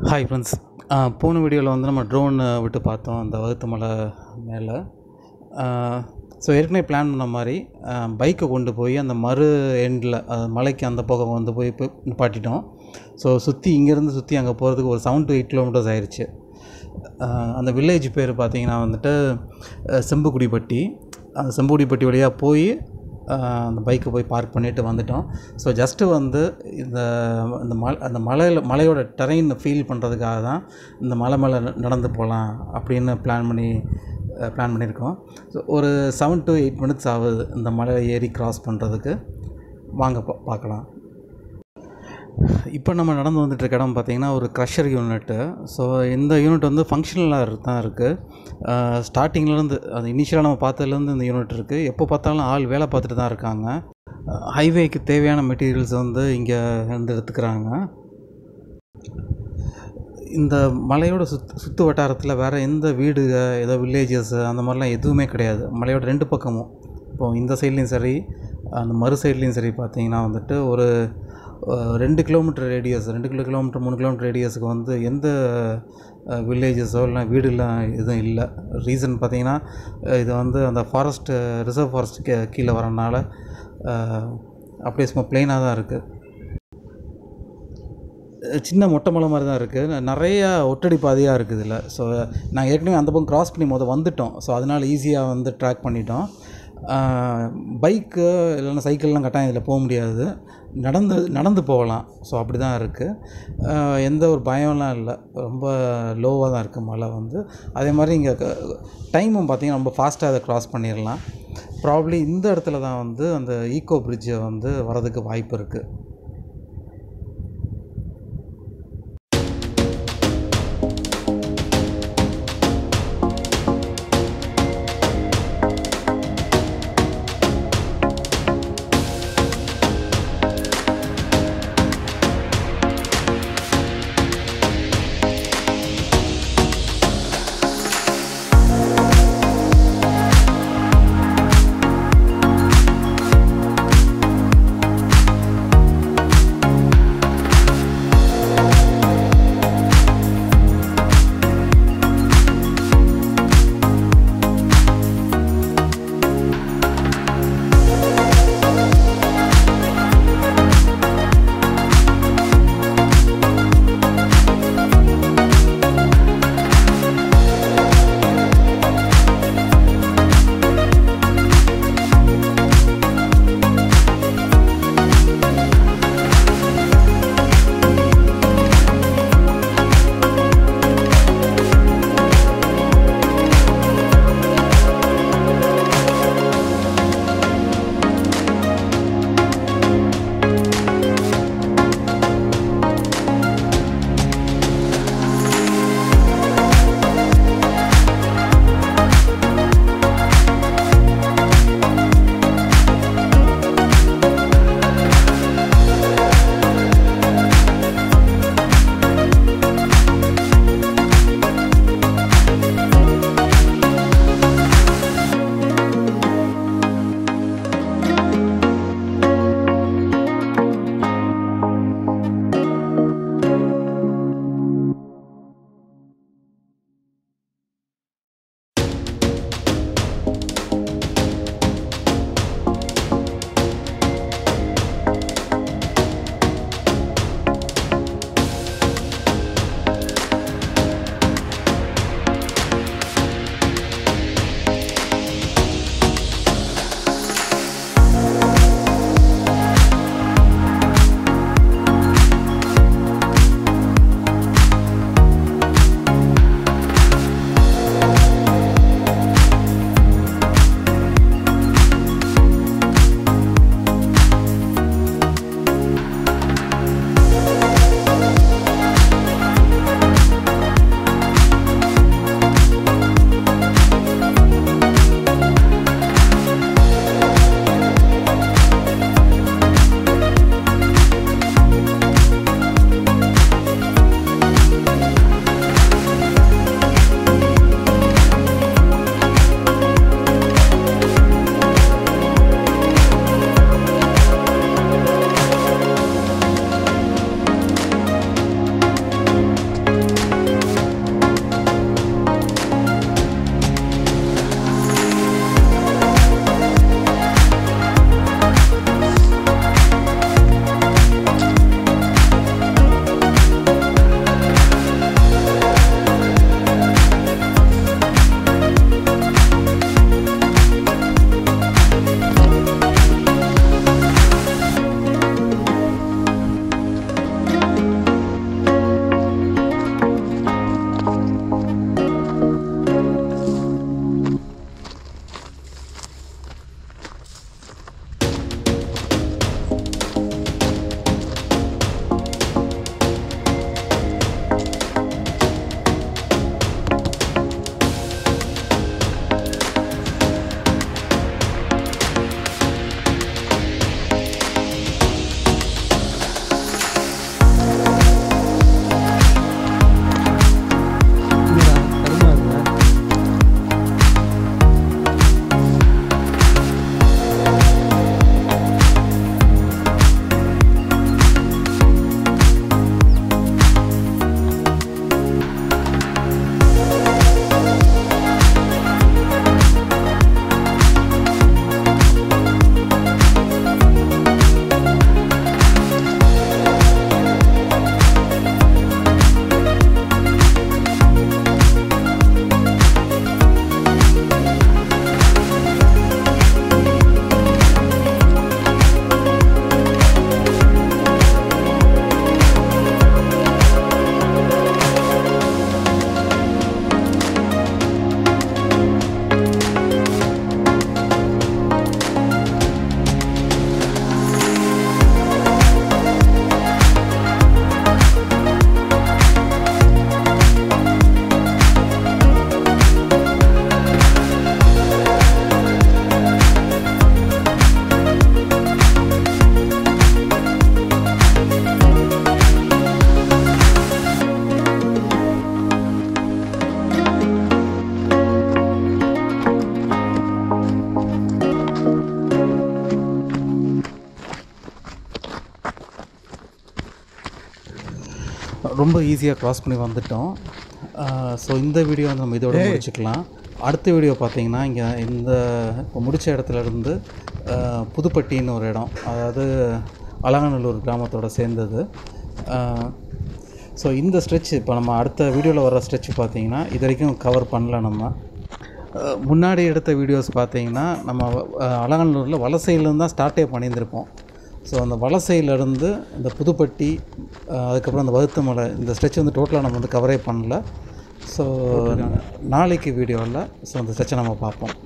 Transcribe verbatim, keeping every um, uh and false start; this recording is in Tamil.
Hi friends. போன வீடியோவில் வந்து நம்ம ட்ரோன் விட்டு பார்த்தோம் அந்த வகுத்து மலை மேலே. ஸோ ஏற்கனவே பிளான் பண்ண மாதிரி பைக்கை கொண்டு போய் அந்த மறு எண்டில் மலைக்கு அந்த பக்கம் வந்து போய் இப்போ நிப்பாட்டிட்டோம். ஸோ சுற்றி இங்கேருந்து சுற்றி அங்கே போகிறதுக்கு ஒரு செவன் டு எயிட் கிலோமீட்டர்ஸ் ஆயிடுச்சு. அந்த வில்லேஜ் பேர் பார்த்திங்கன்னா வந்துட்டு செம்புக்குடிப்பட்டி. அந்த செம்புக்குடிப்பட்டி வழியாக போய் அந்த பைக்கை போய் பார்க் பண்ணிவிட்டு வந்துட்டோம். ஸோ ஜஸ்ட்டு வந்து இந்த இந்த மலை அந்த மலையில் மலையோட டெரெயின் ஃபீல் பண்ணுறதுக்காக தான் இந்த மலை மேலே நடந்து போகலாம் அப்படின்னு பிளான் பண்ணி பிளான் பண்ணியிருக்கோம். ஸோ ஒரு செவன் டு எயிட் மினிட்ஸ் ஆகுது இந்த மலை ஏறி க்ராஸ் பண்ணுறதுக்கு. வாங்க பா பார்க்கலாம். இப்போ நம்ம நடந்து வந்துட்டுருக்க இடம் பார்த்திங்கன்னா ஒரு க்ரஷர் யூனிட்டு. ஸோ இந்த யூனிட் வந்து ஃபங்க்ஷனலாக தான் இருக்குது. ஸ்டார்டிங்லேருந்து அது இனிஷியலாக நம்ம பார்த்ததுலேருந்து இந்த யூனிட் இருக்குது. எப்போ பார்த்தாலும் ஆள் வேலை பார்த்துட்டு தான் இருக்காங்க. ஹைவேக்கு தேவையான மெட்டீரியல்ஸ் வந்து இங்கே இருந்து எடுத்துக்கிறாங்க. இந்த மலையோட சுத் சுற்று வட்டாரத்தில் வேறு எந்த வீடு ஏதோ வில்லேஜஸ் அந்த மாதிரிலாம் எதுவுமே கிடையாது. மலையோட ரெண்டு பக்கமும் இப்போது இந்த சைட்லேயும் சரி அந்த மறு சைட்லேயும் சரி பார்த்திங்கன்னா வந்துட்டு ஒரு ரெண்டு கிலோமீட்டர் ரேடியஸ் ரெண்டு கிலோ கிலோமீட்டர் மூணு கிலோமீட்டர் ரேடியஸுக்கு வந்து எந்த வில்லேஜஸோ இல்லை வீடுலாம் எதுவும் இல்லை. ரீசன் பார்த்திங்கன்னா இது வந்து அந்த ஃபாரஸ்ட்டு ரிசர்வ் ஃபாரஸ்ட் கீ கீழே வரனால அப்படியே சும்மா பிளெயினாக தான் இருக்குது. சின்ன மொட்டை மலை மாதிரி தான் இருக்குது. நிறையா ஒட்டடி பாதையாக இருக்குது இதில். ஸோ நாங்கள் ஏற்கனவே அந்த பக்கம் க்ராஸ் பண்ணி மொதல் வந்துவிட்டோம். ஸோ அதனால் ஈஸியாக வந்து ட்ராக் பண்ணிட்டோம். பைக்கு இல்லைன்னா சைக்கிள்லாம் கட்டாயம் இதில் போக முடியாது. நடந்து நடந்து போகலாம். ஸோ அப்படி தான் இருக்குது. எந்த ஒரு பயம்லாம் இல்லை. ரொம்ப லோவாக தான் இருக்குது மலை வந்து. அதே மாதிரி இங்கே டைமும் பார்த்திங்கன்னா ரொம்ப ஃபாஸ்ட்டாக அதை க்ராஸ் பண்ணிடலாம். ப்ராப்ளி இந்த இடத்துல தான் வந்து அந்த ஈக்கோ பிரிட்ஜை வந்து வரதுக்கு வாய்ப்பு இருக்குது. ரொம்ப ஈஸியாக க்ராஸ் பண்ணி வந்துட்டோம். ஸோ இந்த வீடியோ வந்து நம்ம இதோட முடிச்சுக்கலாம். அடுத்த வீடியோ பார்த்திங்கன்னா இங்கே இந்த இப்போ முடித்த இடத்துலேருந்து புதுப்பட்டின்னு ஒரு இடம், அதாவது அலங்காநல்லூர் கிராமத்தோடு சேர்ந்தது. ஸோ இந்த ஸ்ட்ரெச் இப்போ நம்ம அடுத்த வீடியோவில் வர ஸ்ட்ரெச் பார்த்திங்கன்னா இது வரைக்கும் கவர் பண்ணல. நம்ம முன்னாடி எடுத்த வீடியோஸ் பார்த்திங்கன்னா நம்ம அலங்காநல்லூரில் வலசையிலேருந்து தான் ஸ்டார்ட்டே பண்ணியிருந்திருப்போம். ஸோ அந்த வலசையிலேருந்து இந்த புதுப்பட்டி, அதுக்கப்புறம் அந்த வகுத்தமலை, இந்த ஸ்ட்ரெச் வந்து டோட்டலாக நம்ம வந்து கவரே பண்ணல. ஸோ நாளைக்கு வீடியோவில் ஸோ அந்த ஸ்ட்ரெச்சை நம்ம பார்ப்போம்.